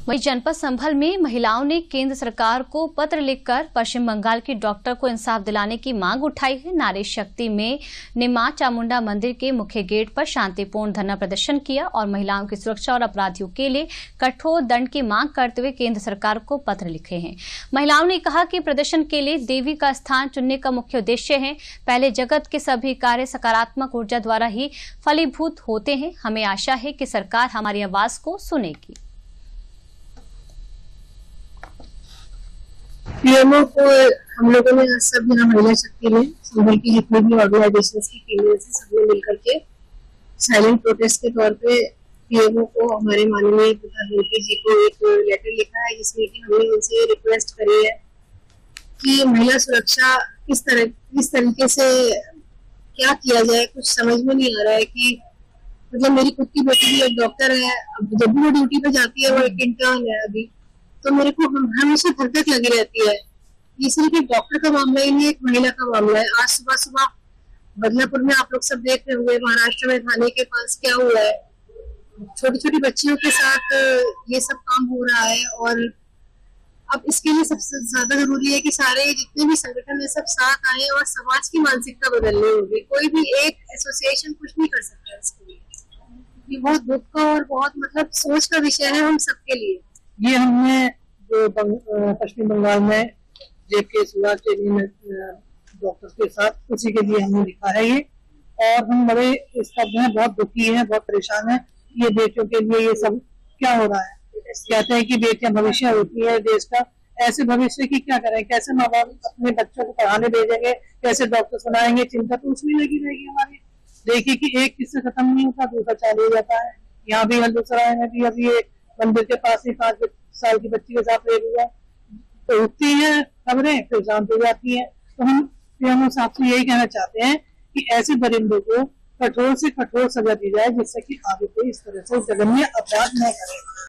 वहीं जनपद संभल में महिलाओं ने केंद्र सरकार को पत्र लिखकर पश्चिम बंगाल की डॉक्टर को इंसाफ दिलाने की मांग उठाई है। नारी शक्ति ने मां चामुंडा मंदिर के मुख्य गेट पर शांतिपूर्ण धरना प्रदर्शन किया और महिलाओं की सुरक्षा और अपराधियों के लिए कठोर दंड की मांग करते हुए केंद्र सरकार को पत्र लिखे हैं। महिलाओं ने कहा कि प्रदर्शन के लिए देवी का स्थान चुनने का मुख्य उद्देश्य है। पहले जगत के सभी कार्य सकारात्मक ऊर्जा द्वारा ही फलीभूत होते हैं। हमें आशा है कि सरकार हमारी आवाज को सुनेगी। पीएमओ को हम लोगों ने सब यहाँ महिला शक्ति में संभल की जितनी भी ऑर्गेनाइजेशन की फीमेल से सबने मिलकर के साइलेंट प्रोटेस्ट के तौर पे पीएमओ को हमारे माननीय प्रधानमंत्री जी को एक लेटर लिखा है, जिसमें कि हमने उनसे रिक्वेस्ट करी है कि महिला सुरक्षा किस तरीके से क्या किया जाए। कुछ समझ में नहीं आ रहा है कि मतलब मेरी खुद की बेटी भी एक डॉक्टर है, अब जब भी वो ड्यूटी पे जाती है वो एक इंटर्न है अभी, तो मेरे को हमेशा धक लगी रहती है। ये सिर्फ एक डॉक्टर का मामला ही नहीं, एक महिला का मामला है। आज सुबह सुबह बदलापुर में आप लोग सब देख रहे होंगे, महाराष्ट्र में थाने के पास क्या हुआ है, छोटी छोटी बच्चियों के साथ ये सब काम हो रहा है। और अब इसके लिए सबसे ज्यादा जरूरी है कि सारे जितने भी संगठन है सब साथ आए और समाज की मानसिकता बदलनी होगी। कोई भी एक एसोसिएशन कुछ नहीं कर सकता इसके लिए। ये बहुत दुख का और बहुत मतलब सोच का विषय है हम सबके लिए। ये हमने जो पश्चिम बंगाल में जेके सुभाष डॉक्टर के साथ उसी के लिए हमने लिखा है ये, और हम बड़े स्तब्ध हैं, बहुत दुखी हैं, बहुत परेशान हैं। ये बेटियों के लिए ये सब क्या हो रहा है। कहते हैं कि बेटियां भविष्य होती है देश का, ऐसे भविष्य की क्या करें, कैसे माँ बाप अपने बच्चों को पढ़ाने भेजेंगे, कैसे डॉक्टर बनाएंगे, चिंता तो उसमें लगी रहेगी हमारी। देखिए कि एक किस्सा खत्म नहीं होता, दूसरा चालू हो जाता है। यहाँ भी हल्दूसराय में भी अभी एक मंदिर के पास ही 5 साल की बच्ची के साथ रेप हुआ, तो उठती है खबरें फिर शांत हो जाती है। तो हम साहब से यही कहना चाहते हैं कि ऐसे दरिंदों को कठोर से कठोर सजा दी जाए, जिससे कि आगे कोई इस तरह से जघन्य अपराध न करे।